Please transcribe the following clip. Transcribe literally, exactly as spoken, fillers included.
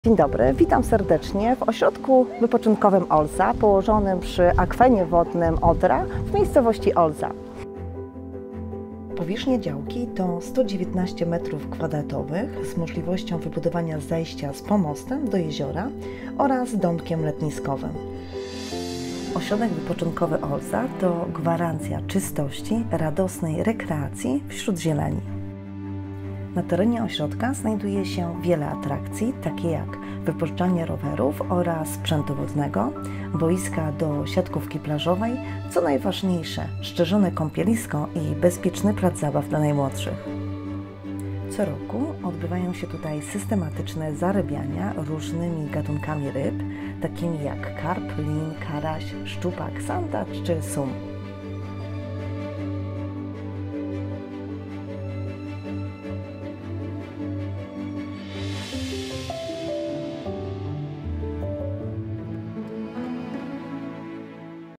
Dzień dobry, witam serdecznie w ośrodku wypoczynkowym Olza, położonym przy akwenie wodnym Odra w miejscowości Olza. Powierzchnia działki to sto dziewiętnaście metrów kwadratowych z możliwością wybudowania zejścia z pomostem do jeziora oraz domkiem letniskowym. Ośrodek wypoczynkowy Olza to gwarancja czystości, radosnej rekreacji wśród zieleni. Na terenie ośrodka znajduje się wiele atrakcji, takie jak wypożyczalnie rowerów oraz sprzętu wodnego, boiska do siatkówki plażowej, co najważniejsze, szczerzone kąpielisko i bezpieczny plac zabaw dla najmłodszych. Co roku odbywają się tutaj systematyczne zarabiania różnymi gatunkami ryb, takimi jak karp, lin, karaś, szczupak, sandacz czy sum.